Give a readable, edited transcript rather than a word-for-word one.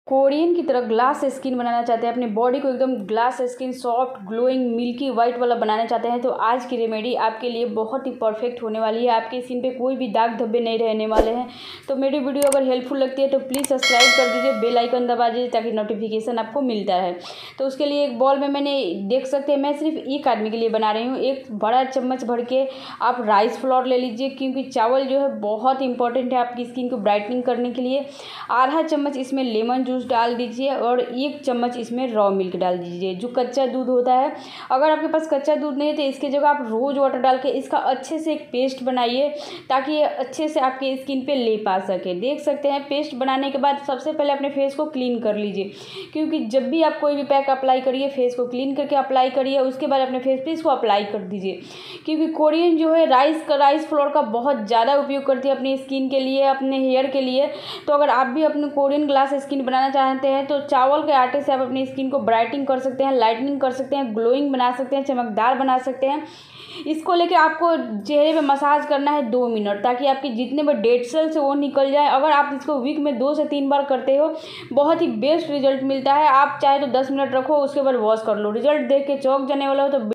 Korean की तरह glass skin बनाना चाहते हैं, अपनी बॉडी को एकदम glass skin soft glowing milky white वाला बनाना चाहते हैं, तो आज की रेमेडी आपके लिए बहुत ही परफेक्ट होने वाली है। आपकी स्किन पे कोई भी दाग धब्बे नहीं रहने वाले हैं। तो मेरी वीडियो अगर हेल्पफुल लगती है तो प्लीज़ सब्सक्राइब कर दीजिए, बेल आइकन दबा दीजिए ताकि नोटिफिकेशन आपको मिलता है। तो उसके लिए एक बॉल में मैंने देख सकते हैं, मैं सिर्फ एक आदमी के लिए बना रही हूँ। एक बड़ा चम्मच भर के आप राइस फ्लोर ले लीजिए, क्योंकि चावल जो है बहुत इंपॉर्टेंट है आपकी स्किन को ब्राइटनिंग करने के लिए। आधा चम्मच इसमें लेमन जूस डाल दीजिए और 1 चम्मच इसमें रॉ मिल्क डाल दीजिए, जो कच्चा दूध होता है। अगर आपके पास कच्चा दूध नहीं है तो इसकी जगह आप रोज़ वाटर डाल के इसका अच्छे से एक पेस्ट बनाइए, ताकि ये अच्छे से आपके स्किन पे ले पा सके। देख सकते हैं, पेस्ट बनाने के बाद सबसे पहले अपने फेस को क्लीन कर लीजिए, क्योंकि जब भी आप कोई भी पैक अप्लाई करिए फेस को क्लीन करके अप्लाई करिए, उसके बाद अपने फेस पे इसको अप्लाई कर दीजिए। क्योंकि कोरियन जो है राइस फ्लोर का बहुत ज़्यादा उपयोग करती है अपनी स्किन के लिए, अपने हेयर के लिए। तो अगर आप भी अपनी कोरियन ग्लास स्किन बनाना चाहते हैं तो चावल के आटे से आप अपनी स्किन को ब्राइटनिंग कर सकते हैं, लाइटनिंग कर सकते हैं, ग्लोइंग बना सकते हैं, चमकदार बना सकते हैं। इसको लेके आपको चेहरे पे मसाज करना है 2 मिनट, ताकि आपके जितने भी डेड सेल्स है वो निकल जाए। अगर आप इसको वीक में 2 से 3 बार करते हो, बहुत ही बेस्ट रिजल्ट मिलता है। आप चाहे तो 10 मिनट रखो, उसके बाद वॉश कर लो। रिजल्ट देख के चौंक जाने वाला हो तो